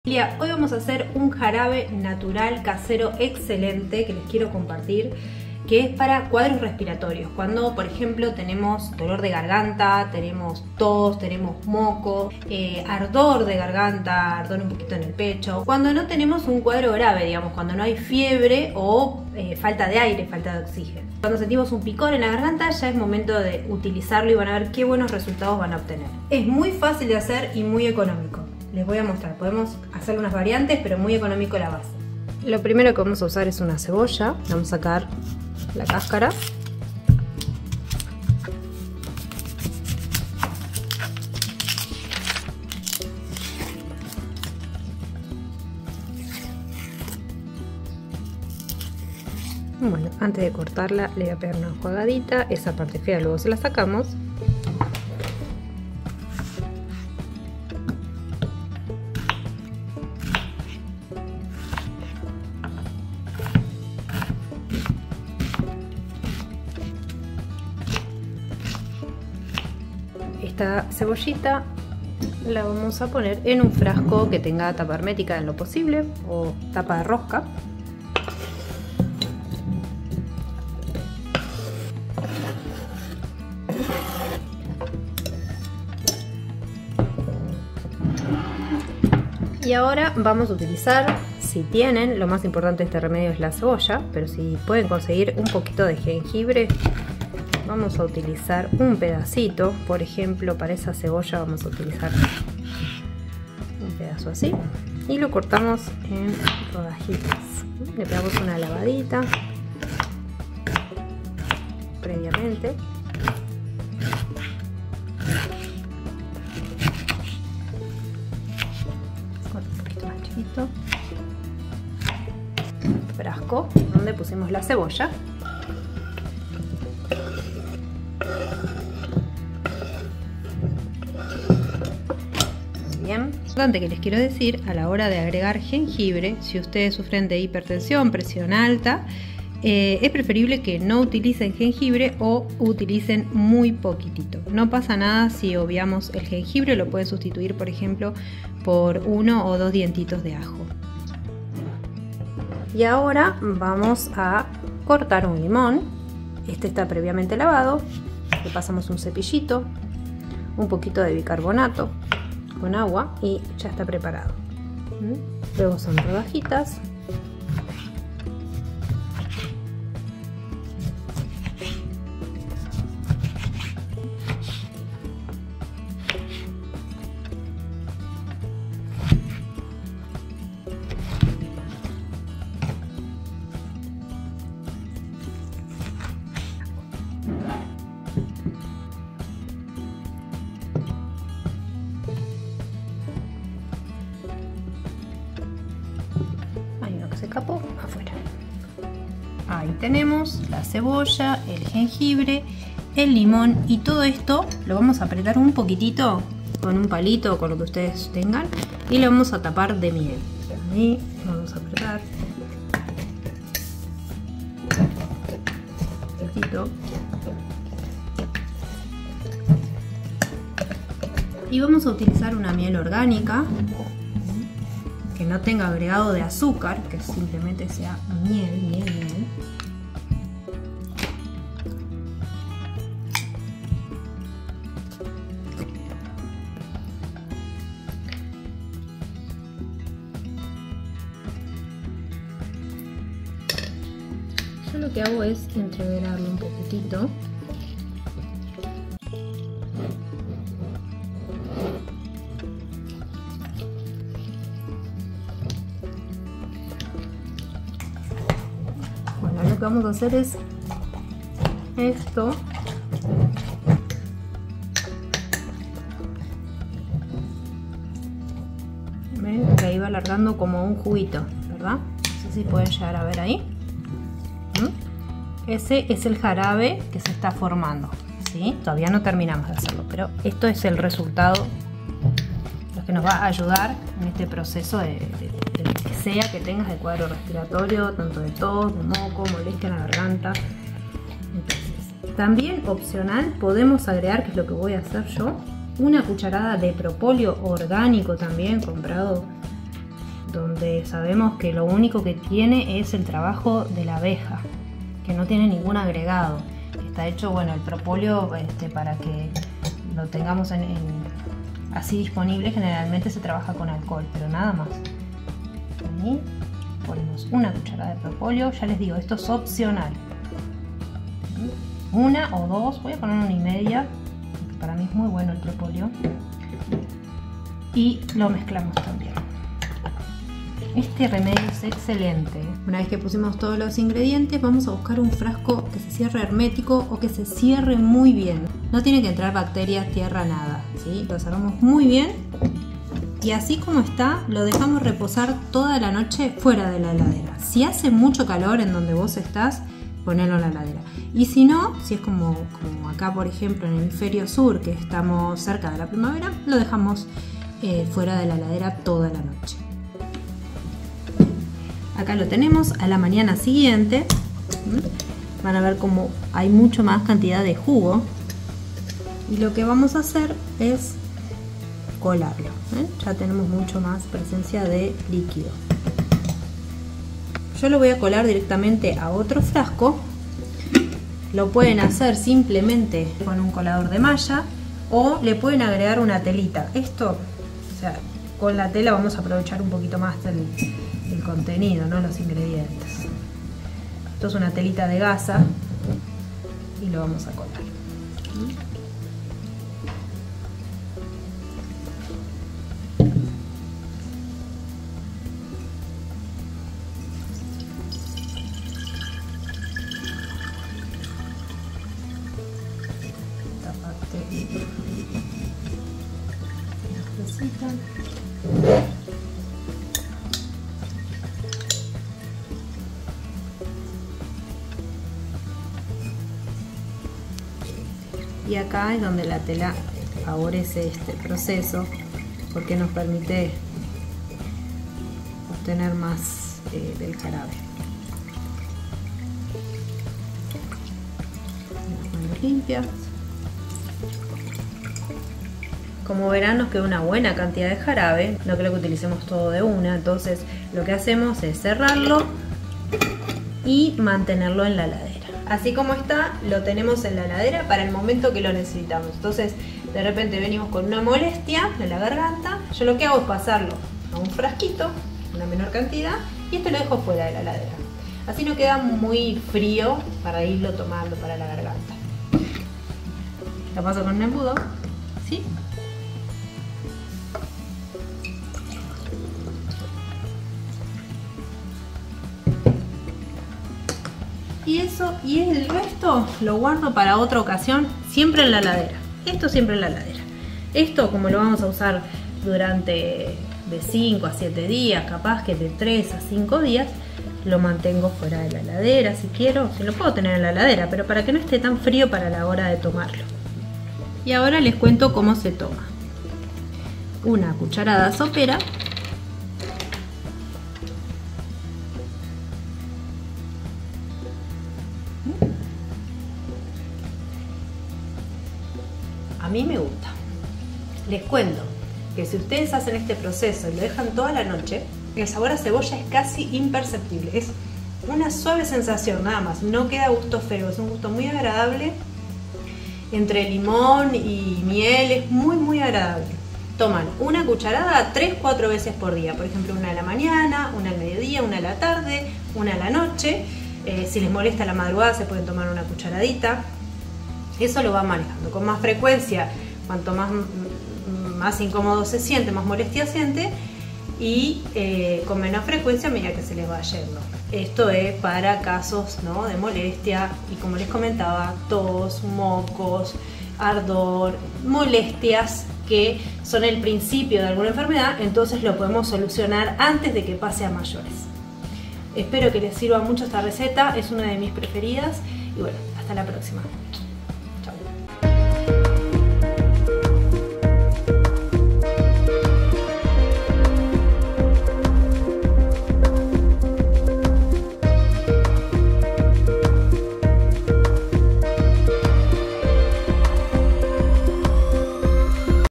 Hoy vamos a hacer un jarabe natural casero excelente que les quiero compartir, que es para cuadros respiratorios. Cuando, por ejemplo, tenemos dolor de garganta, tenemos tos, tenemos moco, ardor de garganta, ardor un poquito en el pecho. Cuando no tenemos un cuadro grave, digamos, cuando no hay fiebre o falta de aire, falta de oxígeno. Cuando sentimos un picor en la garganta ya es momento de utilizarlo y van a ver qué buenos resultados van a obtener. Es muy fácil de hacer y muy económico. Les voy a mostrar, podemos hacer unas variantes, pero muy económico la base. Lo primero que vamos a usar es una cebolla. Vamos a sacar la cáscara. Bueno, antes de cortarla le voy a pegar una enjuagadita. Esa parte fea luego se la sacamos. Esta cebollita la vamos a poner en un frasco que tenga tapa hermética en lo posible o tapa de rosca. Y ahora vamos a utilizar, si tienen, lo más importante de este remedio es la cebolla, pero si pueden conseguir un poquito de jengibre, vamos a utilizar un pedacito. Por ejemplo, para esa cebolla vamos a utilizar un pedazo así y lo cortamos en rodajitas. Le pegamos una lavadita previamente. Un poquito más chiquito. Frasco donde pusimos la cebolla. Importante que les quiero decir a la hora de agregar jengibre, si ustedes sufren de hipertensión, presión alta, es preferible que no utilicen jengibre o utilicen muy poquitito. No pasa nada si obviamos el jengibre, lo pueden sustituir por ejemplo por 1 o 2 dientitos de ajo. Y ahora vamos a cortar un limón. Este está previamente lavado, le pasamos un cepillito, un poquito de bicarbonato con agua y ya está preparado. Luego son rodajitas. Se escapó afuera. Ahí tenemos la cebolla, el jengibre, el limón y todo esto lo vamos a apretar un poquitito con un palito o con lo que ustedes tengan y lo vamos a tapar de miel. Ahí vamos a apretar un poquitito y vamos a utilizar una miel orgánica que no tenga agregado de azúcar, que simplemente sea miel. Yo lo que hago es entreverarlo un poquitito. Lo que vamos a hacer es esto. ¿Ven? Que ahí va alargando como un juguito, ¿verdad? No sé si pueden llegar a ver ahí. Ese es el jarabe que se está formando, ¿sí? Todavía no terminamos de hacerlo, pero esto es el resultado, lo que nos va a ayudar en este proceso de lo que sea que tengas de cuadro respiratorio, tanto de tos, de moco, molestia en la garganta. Entonces, también opcional podemos agregar, que es lo que voy a hacer yo, una cucharada de propóleo orgánico también comprado donde sabemos que lo único que tiene es el trabajo de la abeja, que no tiene ningún agregado. Está hecho, bueno, el propóleo para que lo tengamos así disponible. Generalmente se trabaja con alcohol, pero nada más. Ahí ponemos una cucharada de propóleo. Ya les digo, esto es opcional. Una o dos, voy a poner 1,5, porque para mí es muy bueno el propóleo. Y lo mezclamos también. Este remedio es excelente. Una vez que pusimos todos los ingredientes, vamos a buscar un frasco que se cierre hermético o que se cierre muy bien. No tiene que entrar bacterias, tierra, nada, ¿sí? Lo cerramos muy bien y así como está, lo dejamos reposar toda la noche fuera de la heladera. Si hace mucho calor en donde vos estás, ponelo en la heladera. Y si no, si es como acá por ejemplo en el hemisferio sur, que estamos cerca de la primavera, lo dejamos fuera de la heladera toda la noche. Acá lo tenemos a la mañana siguiente. Van a ver como hay mucho más cantidad de jugo. Y lo que vamos a hacer es colarlo. Ya tenemos mucho más presencia de líquido. Yo lo voy a colar directamente a otro frasco. Lo pueden hacer simplemente con un colador de malla o le pueden agregar una telita. Esto, o sea, con la tela vamos a aprovechar un poquito más el contenido, ¿no? Los ingredientes. Esto es una telita de gasa y lo vamos a colar. Esta parte necesita. Y acá es donde la tela favorece este proceso porque nos permite obtener más del jarabe. Las manos limpias. Como verán, nos queda una buena cantidad de jarabe, no creo que utilicemos todo de una, entonces lo que hacemos es cerrarlo y mantenerlo en la heladera. Así como está, lo tenemos en la heladera para el momento que lo necesitamos. Entonces, de repente venimos con una molestia en la garganta. Yo lo que hago es pasarlo a un frasquito, una menor cantidad, y esto lo dejo fuera de la heladera. Así no queda muy frío para irlo tomando para la garganta. Lo paso con un embudo, ¿sí? Y el resto lo guardo para otra ocasión, siempre en la heladera. Esto siempre en la heladera. Esto, como lo vamos a usar durante de 5 a 7 días, capaz que de 3 a 5 días, lo mantengo fuera de la heladera si quiero. Si lo puedo tener en la heladera, pero para que no esté tan frío para la hora de tomarlo. Y ahora les cuento cómo se toma. Una cucharada sopera. A mí me gusta. Les cuento que si ustedes hacen este proceso y lo dejan toda la noche, el sabor a cebolla es casi imperceptible. Es una suave sensación nada más. No queda gusto feo, es un gusto muy agradable. Entre limón y miel es muy agradable. Toman una cucharada 3-4 veces por día. Por ejemplo, una a la mañana, una al mediodía, una a la tarde, una a la noche. Si les molesta la madrugada se pueden tomar una cucharadita. Eso lo va manejando con más frecuencia, cuanto más incómodo se siente, más molestia siente, y con menos frecuencia a medida que se les va yendo. Esto es para casos, ¿no?, de molestia y, como les comentaba, tos, mocos, ardor, molestias que son el principio de alguna enfermedad, entonces lo podemos solucionar antes de que pase a mayores. Espero que les sirva mucho esta receta, es una de mis preferidas y bueno, hasta la próxima.